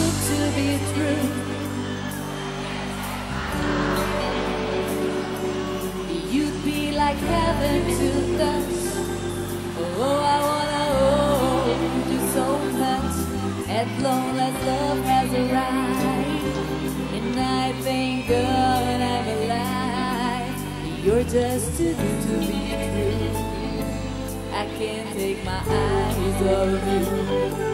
good to be true. You'd be like heaven to touch. Oh, I wanna hold you so much. As long as love has arrived, and I thank God I'm alive. You're just too good to be true. I can't take my eyes off you.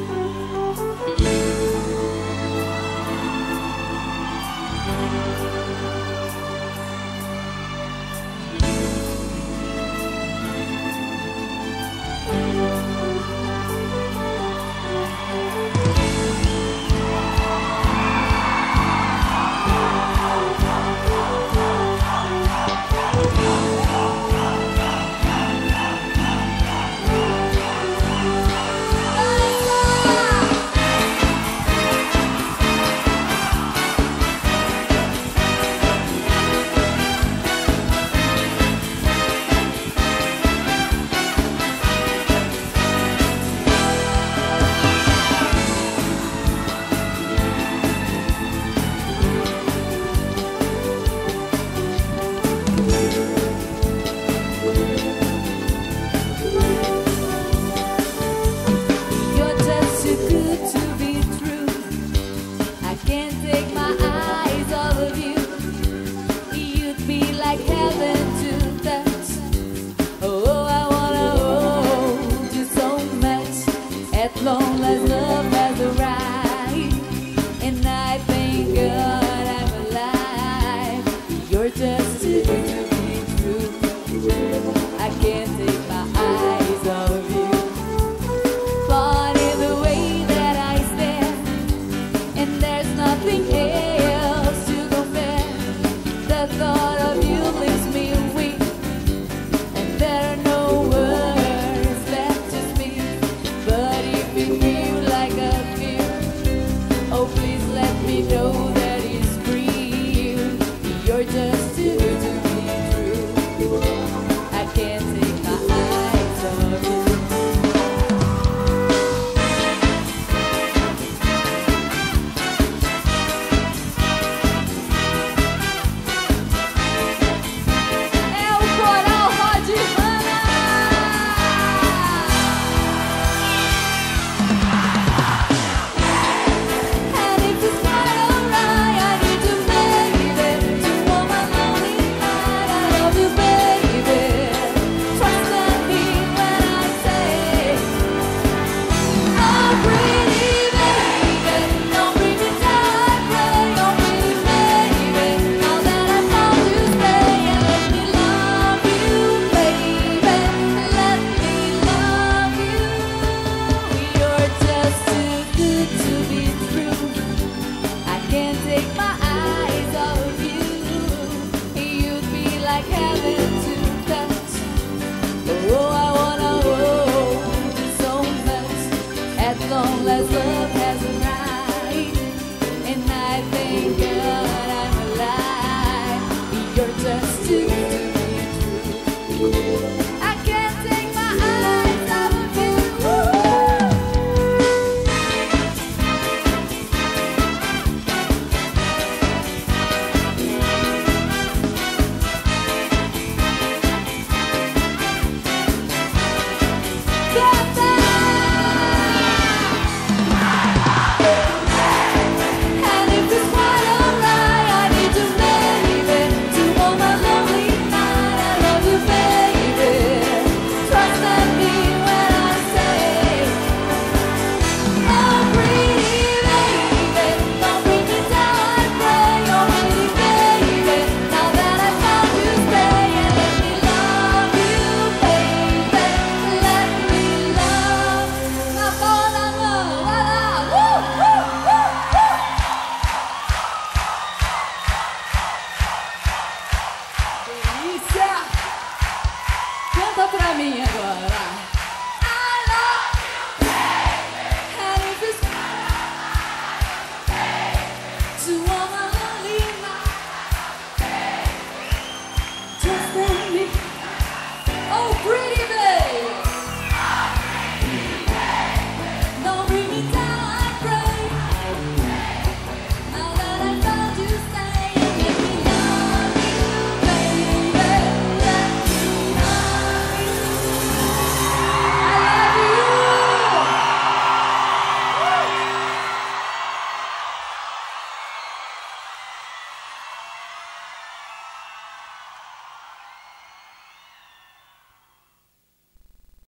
Like heaven to touch. Oh, I wanna hold you so much. As long as love has arrived, and I thank God I'm alive. You're just too good to be true. I can't take my eyes off you. Funny the way that I stand, and there's nothing else to compare. The thought of you leaves me weak, and there are no words left to speak. But if you feel like a fear, oh please let me know.